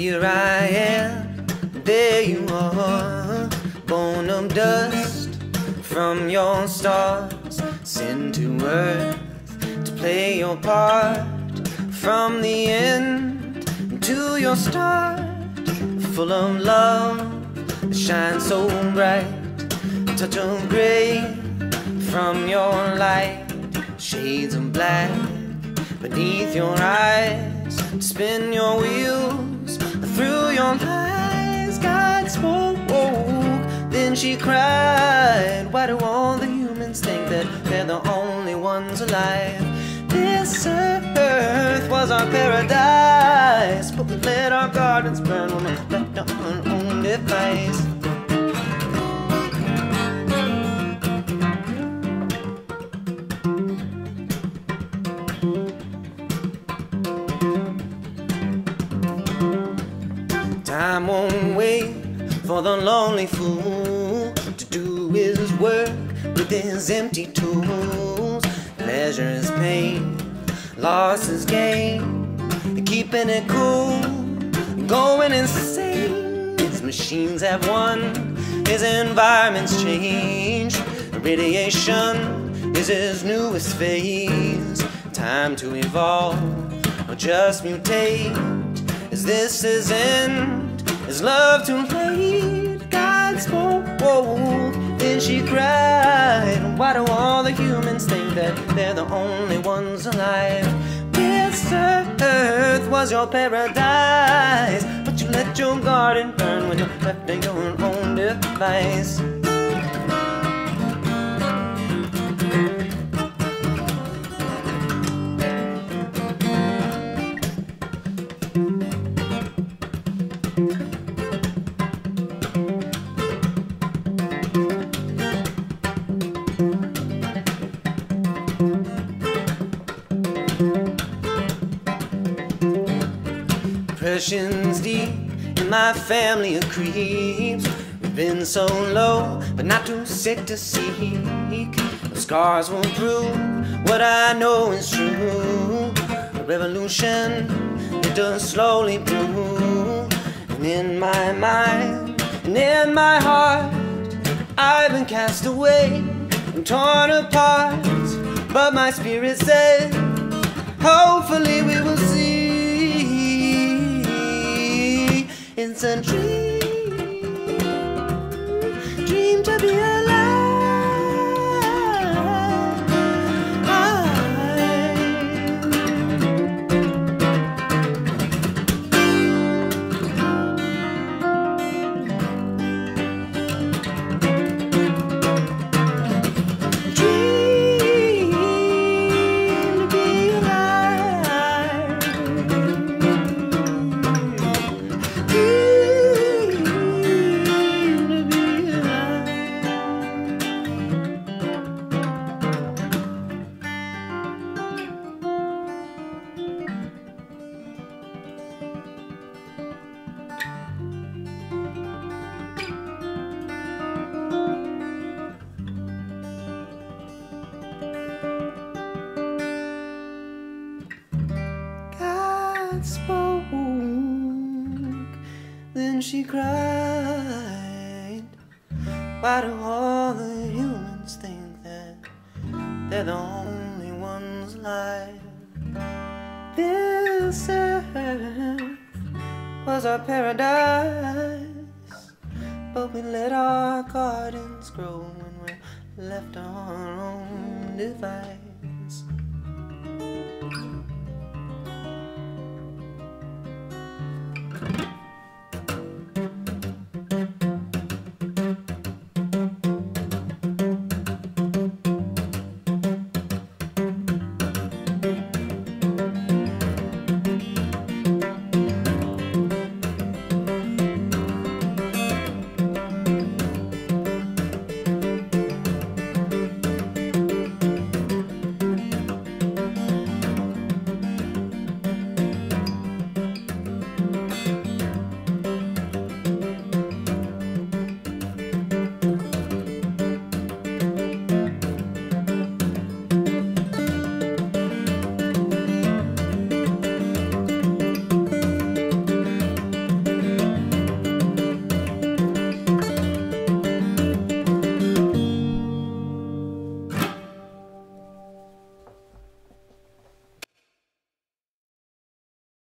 Here I am, there you are, born of dust from your stars, sent to earth to play your part. From the end to your start, full of love that shines so bright. A touch of gray from your light, shades of black beneath your eyes, to spin your wheels through your lies. God spoke, then she cried. Why do all the humans think that they're the only ones alive? This earth was our paradise, but we let our gardens burn when we left our own device. Time won't wait for the lonely fool to do his work with his empty tools. Pleasure is pain, loss is gain, keeping it cool, going insane. His machines have won, his environment's changed. Radiation is his newest phase. Time to evolve or just mutate. Is this his end? Is love too late? God spoke, then she cried. Why do all the humans think that they're the only ones alive? This earth was your paradise, but you let your garden burn when you left to your own device. Depression's deep in my family of creeps. We've been so low, but not too sick to seek. The scars will prove what I know is true. A revolution, it does slowly brew. And in my mind, and in my heart, I've been cast away and torn apart. But my spirit said, hopefully we will see. It's a dream to be alive. Spoke, then she cried. Why do all the humans think that they're the only ones alive? This earth was our paradise, but we let our gardens grow when we left our own device.